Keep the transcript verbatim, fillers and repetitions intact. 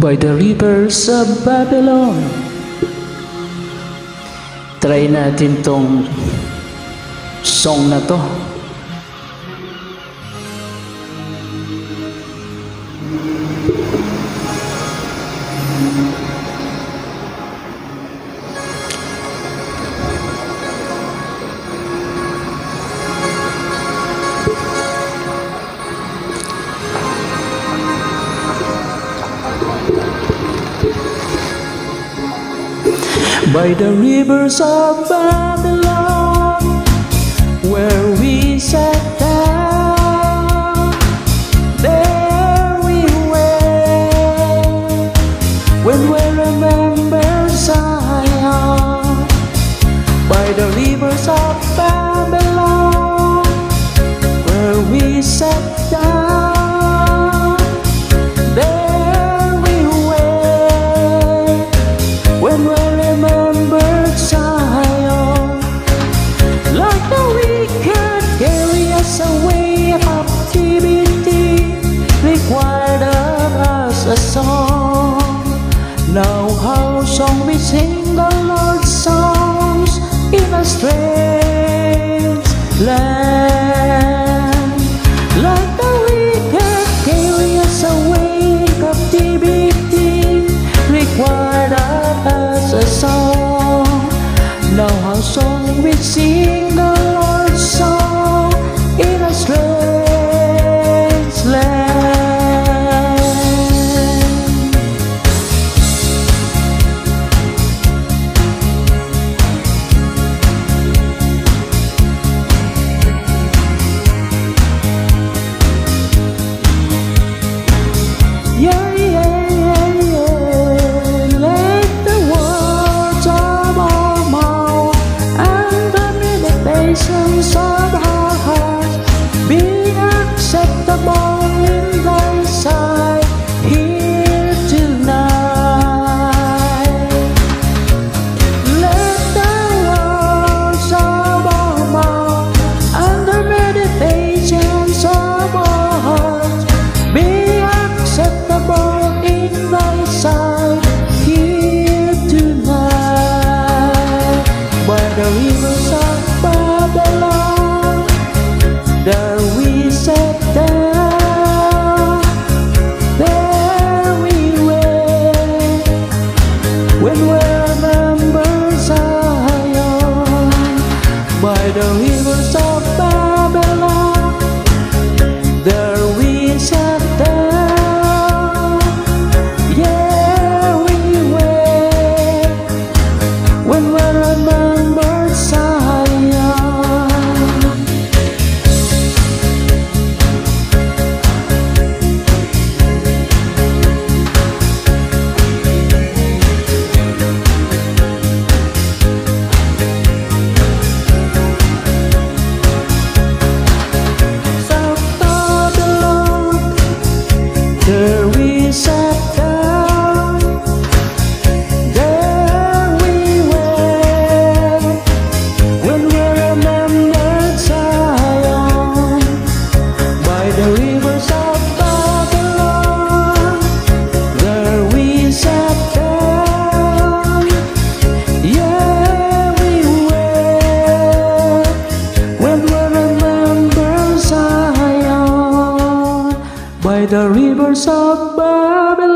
by the rivers of Babylon. Try natin tong song na to. By the rivers of Babylon, where we sat down, there we were, when we remember Zion. By the rivers of Babylon, where we sat down, there we were, when we away captivity required of us a song. Now how shall we sing the Lord's songs in a strange land? Like the wicked carry us away captivity required of us a song. Now how shall we sing the Lord's song in a strange land? Yeah, yeah, yeah, yeah. Let the words of our mouth and the meditations of our hearts be acceptable in thy sight here tonight. Let the words of our mouth and the meditations of our hearts be acceptable in thy sight here tonight. By the rivers of Babylon, there we sat down, there we were, when we remember Zion. By the rivers of Babylon, there we sat down, yeah we were, when we remember Zion. There we sat down, there we were, when we remembered Zion. By the rivers of Babylon, there we sat down, yeah we were, when we remembered Zion. By the rivers of Babylon.